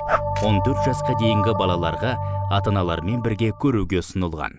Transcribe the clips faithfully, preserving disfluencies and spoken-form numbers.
он төрт жасқа дейінгі балаларға ата-аналармен бірге көруге ұсынылған.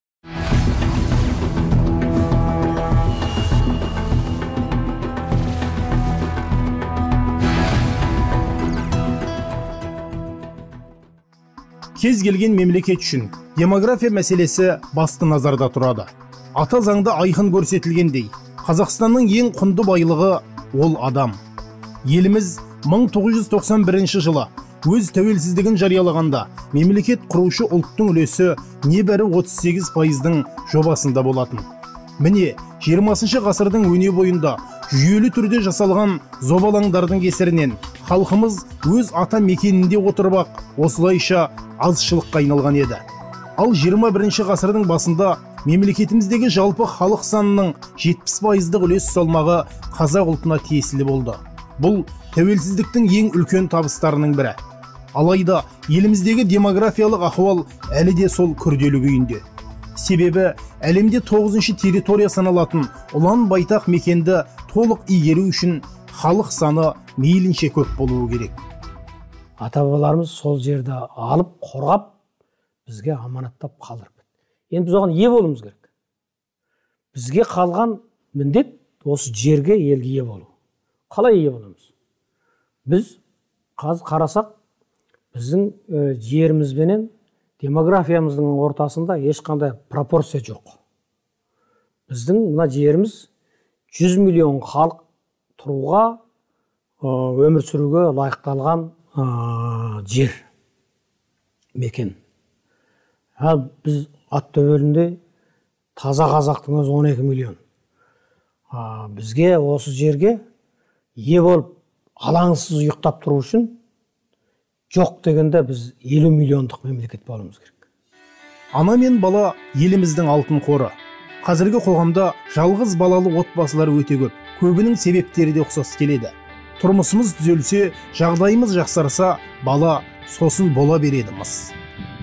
Кез келген мемлекет үшін демография мәселесі басты назарда тұрады. Ата заңда айқын көрсетілгендей, Қазақстанның ең құнды байлығы ол адам. Еліміз мың тоғыз жүз тоқсан бірінші жылы өз тәуелсіздігін жариялағанда мемлекет құрушы ұлттың үлесі небәрі отыз сегіз пайыздың жобасында болатын. Міне, жиырмасыншы ғасырдың өне бойында жүйелі түрде жасалған зобалаңдардың кесірінен халқымыз өз ата мекенінде отырып ақ осылайша азшылыққа айналған еді. Ал жиырма бірінші ғасырдың басында мемлекетіміздегі жалпы халық санының жетпіс пайыздық үлес салмағы қазақ ұлтына тиесілі болды. Бұл тәуелсіздіктің ең үлкен табыстарының бірі. Алайда еліміздегі демографиялық ахуал әлі де сол күрделі күйінде. Себебі әлемде тоғызыншы территория саналатын ұлан байтақ мекенді толық игеру үшін халық саны мейлінше көп болуы керек. Ата-бабаларымыз сол жерді алып, қорғап, бізге аманаттап қалдырып. Енді біз оған ие болуымыз керек. Бізге қалған міндет осы жерге, елге ие болу. Қалай ие боламыз? Біз қазір қарасақ, біздің жерімізбенен демографиямыздың ортасында ешқандай пропорция жоқ. Біздің мына жеріміз жүз миллион халық тұруға, өмір сүруге лайықталған жер, мекен. Ал біз ат төбелінде таза қазақтың өзі он екі миллион. Бізге осы жерге ие болып алаңсыз ұйықтап тұру үшін жоқ дегенде біз елу миллиондық мемлекет болуымыз керек. Ана мен бала еліміздің алтын қоры. Қазіргі қоғамда жалғыз балалы отбасылар өте көп. Көбінің себептері де ұқсас келеді. Тұрмысымыз түзелсе, жағдайымыз жақсарса, бала сосын бола береді мыс.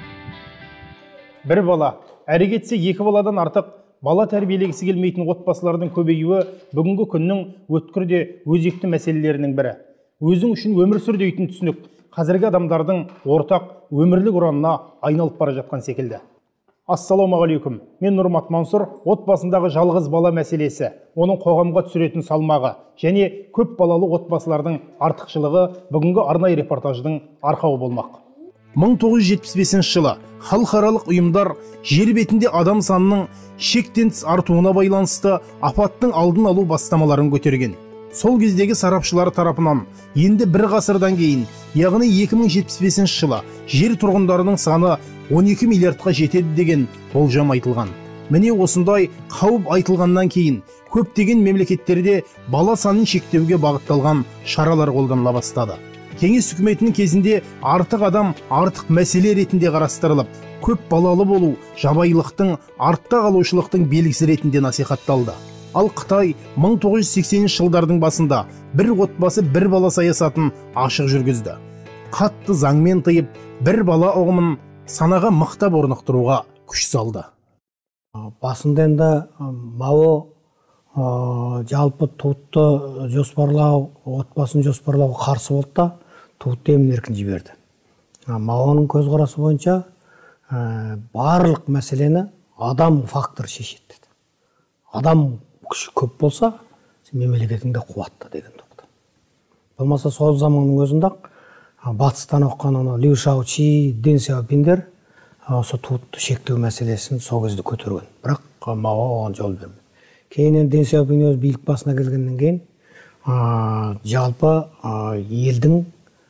Бір бала, әрі кетсе екі баладан артық бала тәрбиелегісі келмейтін отбасылардың көбеюі бүгінгі күннің өткір де өзекті мәселелерінің бірі. Өзің үшін өмір сүр дейтін түсінік қазіргі адамдардың ортақ өмірлік ұранына айналып бара жатқан секілді. Ассалаумағалейкум. Мен Нұрмат Мансұр, отбасындағы жалғыз бала мәселесі, оның қоғамға түсіретін салмағы және көп балалы отбасылардың артықшылығы бүгінгі арнайы репортаждың арқауы болмақ. мың тоғыз жүз жетпіс бесінші жылы халықаралық ұйымдар жер бетінде адам санының шектен тыс артуына байланысты апаттың алдын алу бастамаларын көтерген. Сол кездегі сарапшылар тарапынан енді бір ғасырдан кейін, яғни екі мың жетпіс бесінші жылы жер тұрғындарының саны он екі миллиардқа жетеді деген болжам айтылған. Міне осындай қауіп айтылғаннан кейін көптеген мемлекеттерде бала санын шектеуге бағытталған шаралар қолданыла бастады. Кеңес үкіметінің кезінде артық адам артық мәселе ретінде қарастырылып, көп балалы болу жабайылықтың, артта қалушылықтың белгісі ретінде насихатталды. Ал Қытай мың тоғыз жүз сексенінші жылдардың басында бір отбасы бір бала саясатын ашық жүргізді. Қатты заңмен тыйып, бір бала ұғымын санаға мықтап орнықтыруға күш салды. Басында енді Мао жалпы туытты жоспарлау, отбасын жоспарлауға қарсы болды да, туытты емін еркін жіберді. Маоның көзқарасы бойынша барлық мәселені адам фактор шешеді. Адам күші көп болса, мемлекетіңде қуатты деген тоқты. Болмаса сол заманның өзінде батыстан оққан Лю Шаочи, Дэн Сяопиндер осы туытты шектеу мәселесін сол кезде көтерген. Бірақ Мао оған жол бермеді. Кейін Дэн Сяопин өз билік басына келгеннен кейін жалпы елдің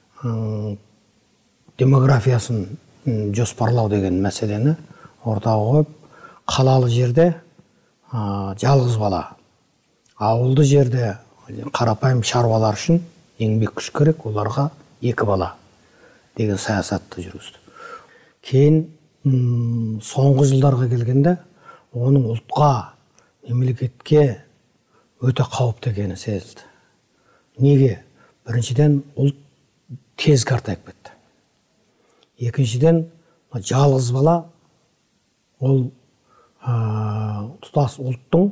демографиясын жоспарлау деген мәселені ортаға қойып, қалалы жерде жалғыз бала, ауылды жерде қарапайым шаруалар үшін еңбек күш керек, оларға екі бала деген саясатты жүргізді. Кейін соңғы жылдарға келгенде оның ұлтқа, мемлекетке өте қауіпті екені сезілді. Неге? Біріншіден ұлт тез қартайып кетті. Екіншіден жалғыз бала ол тұтас ұлттың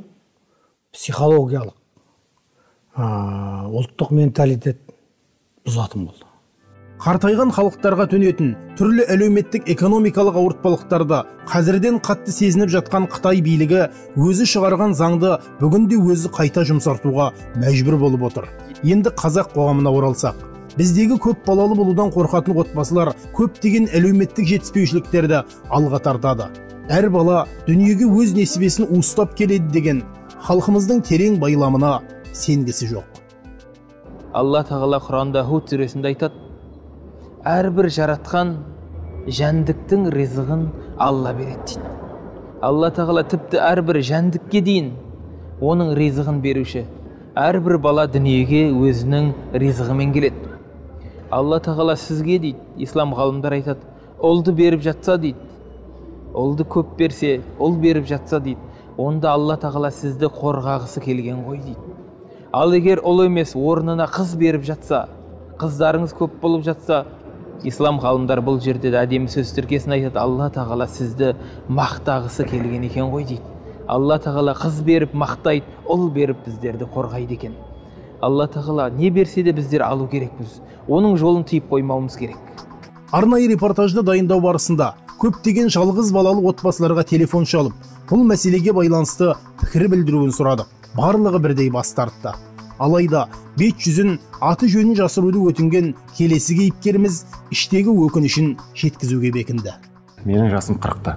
психологиялық, ұлттық менталитет бұзатын болды. Қартайған халықтарға төнетін түрлі әлеуметтік экономикалық ауыртпалықтарды қазірден қатты сезініп жатқан Қытай билігі өзі шығарған заңды бүгінде өзі қайта жұмсартуға мәжбүр болып отыр. Енді қазақ қоғамына оралсақ, біздегі көп балалы болудан қорқатын отбасылар көптеген әлеуметтік жетіспеушіліктерді алға тартады. Әр бала дүниеге өз несібесін уыстап келеді деген халқымыздың терең байламына сенгісі жоқ. Алла тағала Құранда Худ сүресінде айтады: әрбір жаратқан жәндіктің ризығын Алла береді дейді. Алла тағала тіпті әрбір жәндікке дейін оның ризығын беруші. Әрбір бала дүниеге өзінің ризығымен келеді. Алла тағала сізге дейді, ислам ғалымдар айтады, ұлды беріп жатса дейді, ұлды көп берсе, ұл беріп жатса дейді, онда Алла тағала сізді қорғағысы келген ғой дейді. Ал егер ұл емес орнына қыз беріп жатса, қыздарыңыз көп болып жатса, ислам ғалымдар бұл жерде әдемі сөз тіркесін айтады: Алла тағала сізді мақтағысы келген екен ғой дейді. Алла тағала қыз беріп мақтайды, ұл беріп біздерді қорғайды екен. Алла тағала не берсе де біздер алу керекпіз. Оның жолын тиіп қоймауымыз керек. Арнайы репортажды дайындау барысында көптеген жалғыз балалы отбасыларға телефон шалып, бұл мәселеге байланысты пікір білдіруін сұрады. Барлығы бірдей бас тартты. Алайда бет жүзін, аты жөнін жасыруды өтінген келесі кейіпкеріміз іштегі өкінішін жеткізуге бекінді. Менің жасым қырықта.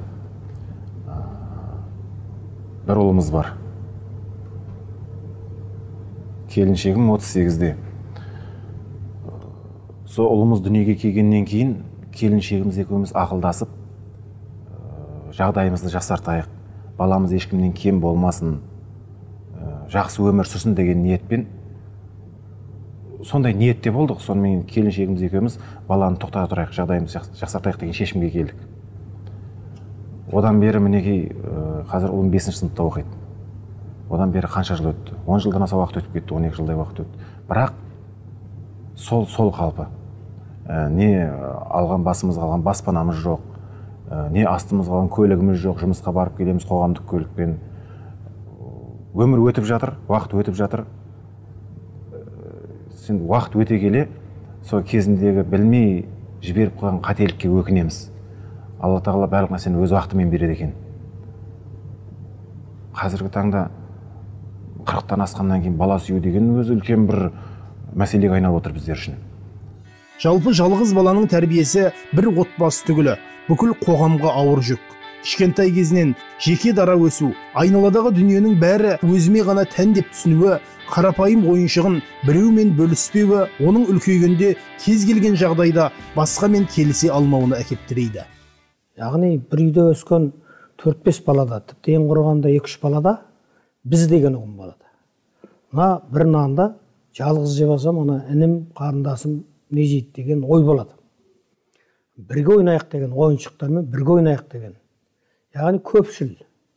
Бір ұлымыз бар. Келіншегім отыз сегізде. Сол ұлымыз дүниеге келгеннен кейін келіншегіміз екеуміз ақылдасып, жағдайымызды жақсартайық, баламыз ешкімнен кем болмасын, жақсы өмір сүрсін деген ниетпен, сондай ниетте болдық. Сонымен келіншегіміз екеуміз баланы тоқтата тұрайық, жағдайымызды жақсартайық деген шешімге келдік. Одан бері мінекей қазір ұлым бесінші сыныпта оқиды. Одан бері қанша жыл өтті? он жылдан аса уақыт өтіп кетті, он екі жылдай уақыт өтті. Бірақ сол сол қалпы. Не алған басымызға алған баспанамыз жоқ, не астымызға алған көлігіміз жоқ, жұмысқа барып келеміз қоғамдық көлікпен. Өмір өтіп жатыр, уақыт өтіп жатыр. Сен уақыт өте келе, сол кезіндегі білмей жіберіп қойған қателікке өкінеміз. Алла тағала барлық нәрсені өз уақытымен береді екен. Қазіргі таңда қырықтан асқаннан кейін бала сүю деген өзі үлкен бір мәселеге айналып отыр біздер үшін. Жалпы жалғыз баланың тәрбиесі бір отбасы түгілі бүкіл қоғамға ауыр жүк. Кішкентай кезінен жеке дара өсу, айналадағы дүниенің бәрі өзіме ғана тән деп түсінуі, қарапайым ойыншығын біреумен бөліспеуі, оның үлкейгенде кез келген жағдайда басқамен келісе алмауына әкеп тірейді. Яғни бір үйде өскен төрт бес балада, тіпті ең құрығанда екі үш балада біз деген ұғым болады. Мына бір нанда жалғыз жеп алсам, ана інім, қарындасым не жейді деген ой болады. Бірге ойнайық деген, ойыншықтармен бірге ойнайық деген. Яғни көпшіл.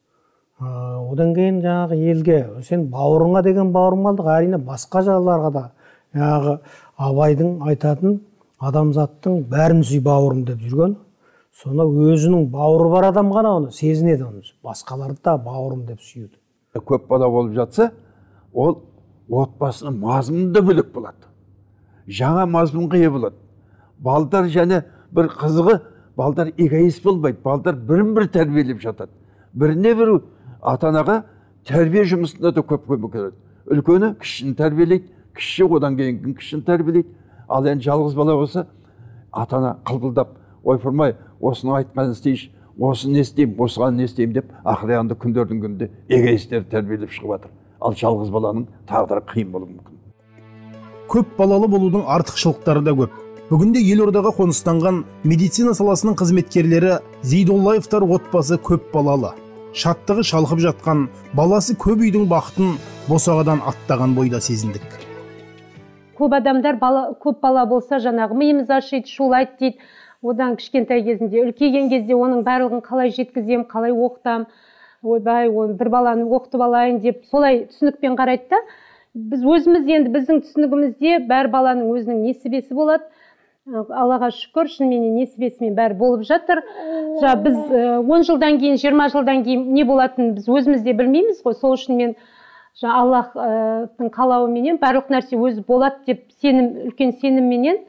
Одан кейін жаңағы елге, сен бауырыңа деген бауырмалдық, әрине басқа жағдайларға да, жаңағы Абайдың айтатын адамзаттың бәрін сүй бауырым деп жүрген. Соны өзінің бауыры бар адам ғана оны сезінеді, оны басқаларды да бауырым деп сүйеді. Көп бала болып жатса, ол отбасының мазмұны да бөлек болады. Жаңа мазмұнға ие болады. Балдар және бір қызығы, балдар эгоист болмайды, балдар бірін-бір тәрбиелеп жатады. Біріне бір ата-анаға тәрбие жұмысында да көп көмек береді. Үлкені кішіні тәрбиелейді, кіші одан кейін кішіні тәрбиелейді. Ал енді жалғыз бала болса, ата-ана қылпылдап, ойпырмай, осыны айтқанын істейші, осыны не істеймін, осыған не істеймін деп, ақыры аяғында күндердің күнінде эгоистерді тәрбиелеп шығып жатыр. Ал жалғыз баланың тағдыры қиын болуы мүмкін. Көп балалы болудың артықшылықтары да көп. Бүгінде елордаға қоныстанған медицина саласының қызметкерлері Зейдоллаевтар отбасы көп балалы. Шаттығы шалқып жатқан, баласы көп үйдің бақытын босағадан аттаған бойда сезіндік. Көп адамдар бала, көп бала болса жаңағы миымыз ашиды, шулайды дейді. Одан кішкентай кезінде, үлкейген кезде оның барлығын қалай жеткізем, қалай оқытам, ойбай, бір баланы оқытып алайын деп солай түсінікпен қарайды да. Біз өзіміз енді біздің түсінігімізде бәр баланың өзінің несібесі болады. Аллаға шүкір, шынымен несібесімен бәрі болып жатыр. Жа біз он жылдан кейін, жиырма жылдан кейін не болатынын біз өзіміз де білмейміз ғой. Сол үшін мен Аллахтың қалауыменен барлық нәрсе өзі болады деп сенім, үлкен сенімменен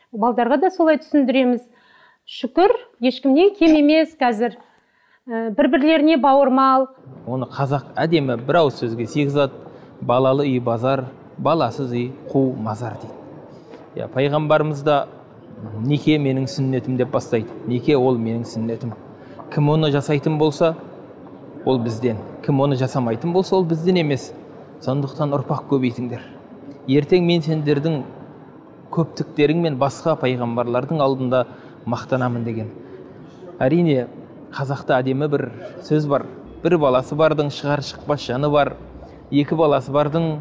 балдарға да солай түсіндіреміз. Шүкір, ешкімнен кем емес қазір. Бір-бірлеріне бауырмал. Оны қазақ әдемі бір ауыз сөзге сыйғызады: балалы үй базар, баласыз үй қу мазар дейді. Я, пайғамбарымыз да неке менің сүннетім деп бастайды. Неке ол менің сүннетім. Кім оны жасайтын болса, ол бізден. Кім оны жасамайтын болса, ол бізден емес. Сондықтан ұрпақ көбейтіңдер. Ертең мен сендердің көптіктерің мен басқа пайғамбарлардың алдында мақтанамын деген. Әрине, қазақта әдемі бір сөз бар: бір баласы бардың шығар шықпас жаны бар, екі баласы бардың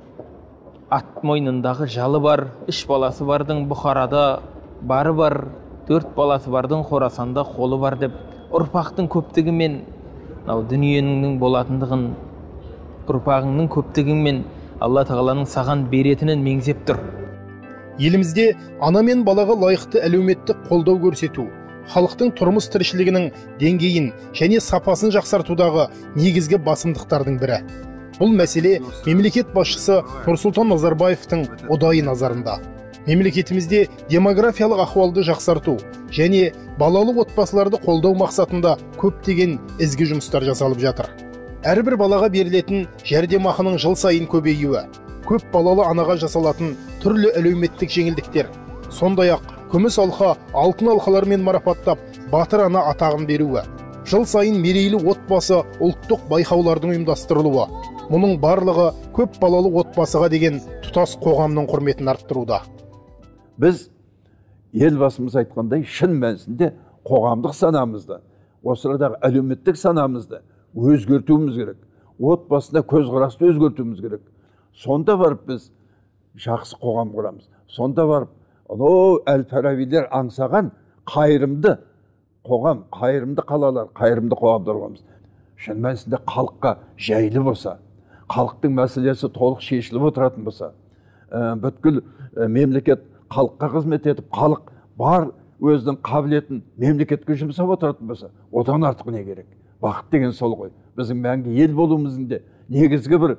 ат мойнындағы жалы бар, үш баласы бардың Бұхарада бары бар, төрт баласы бардың Қорасанда қолы бар деп, ұрпақтың көптігі мен дүниенің болатындығын, ұрпағыңның көптігің мен Алла тағаланың саған беретінін меңзеп тұр. Елімізде ана мен балаға лайықты әлеуметтік қолдау көрсету, халықтың тұрмыс тіршілігінің деңгейін және сапасын жақсартудағы негізгі басымдықтардың бірі. Бұл мәселе мемлекет басшысы Нұрсұлтан Назарбаевтың ұдайы назарында. Мемлекетімізде демографиялық ахуалды жақсарту және балалы отбасыларды қолдау мақсатында көптеген ізгі жұмыстар жасалып жатыр. Әрбір балаға берілетін жәрдемақының жыл сайын көбеюі, көп балалы анаға жасалатын түрлі әлеуметтік жеңілдіктер, сондай-ақ күміс алқа, алтын алқалармен марапаттап, батыр ана атағын беруі, жыл сайын мерейлі отбасы ұлттық байқаулардың ұйымдастырылуы, мұның барлығы көп балалы отбасыға деген тұтас қоғамның құрметін арттыруда. Біз елбасымыз айтқандай шын мәнісінде қоғамдық санамызды, осырадағы әлеуметтік санамызды өзгертуіміз керек. Отбасына көзқарасты өзгертуіміз керек. Сонда барып біз жақсы қоғам құрамыз. Сонда барып анау Әл-Фарабилер аңсаған қайырымды қоғам, қайырымды қалалар, қайырымды қоғамдар құрамыз. Шын мәнісінде халыққа жайлы болса, халықтың мәселесі толық шешіліп отыратын болса, бүткіл мемлекет халыққа қызмет етіп, халық бар өзінің қабілетін мемлекетке жұмсап отыратын болса, одан артық не керек? Бақыт деген сол ғой. Біздің мәңгі ел болуымыздың де негізгі бір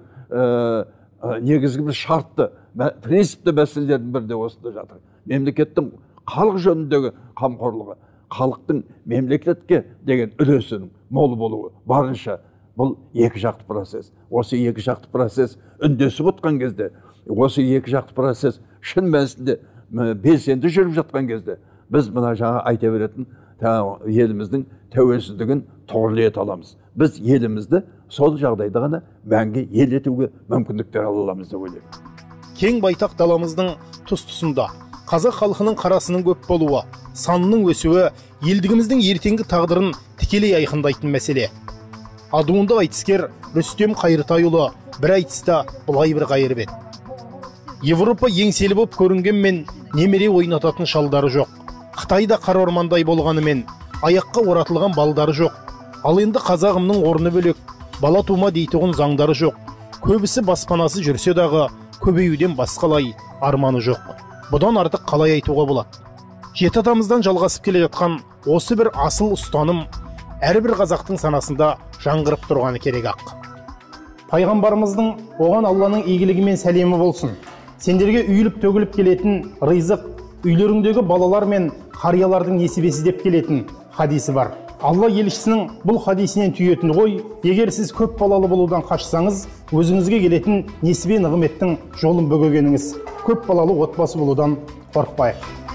негізгі бір шартты, принципті мәселелердің бірі де осында жатыр. Мемлекеттің халық жөніндегі қамқорлығы, халықтың мемлекетке деген үлесінің мол болуы барынша, бұл екі жақты процесс. Осы екі жақты процесс үндесіп отқан кезде, осы екі жақты процесс шын мәнісінде белсенді жүріп жатқан кезде, біз мына жаңа айта беретін еліміздің тәуелсіздігін тұғырлы ете аламыз. Біз елімізді сол жағдайда ғана мәңгі ел етуге мүмкіндіктер ала аламыз деп ойлаймын. Кең байтақ даламыздың тұс-тұсында қазақ халқының қарасының көп болуы, санының өсуі елдігіміздің ертеңгі тағдырын тікелей айқындайтын мәселе. Адуынды айтыскер Рүстем Қайыртайұлы бір айтыста былай бір қайырып еді: Европа еңселі боп көрінгенмен немере ойнататын шалдары жоқ. Қытайда қара ормандай болғанымен аяққа оратылған балдары жоқ. Ал енді қазағымның орны бөлек, бала тума дейтұғын заңдары жоқ. Көбісі баспанасы жүрсе дағы көбеюден басқалай арманы жоқ. Бұдан артық қалай айтуға болады? Жеті атамыздан жалғасып келе жатқан осы бір асыл ұстаным әрбір қазақтың санасында жаңғырып тұрғаны керек ақ. Пайғамбарымыздың оған Алланың игілігі мен сәлемі болсын. Сендерге үйіліп төгіліп келетін ризық, үйлеріңдегі балалар мен қариялардың несібесі деп келетін хадисі бар. Алла елшісінің бұл хадисінен түйетін ғой: егер сіз көп балалы болудан қашсаңыз, өзіңізге келетін несібе нығметтің жолын бөгегеніңіз. Көп балалы отбасы болудан қорықпайық.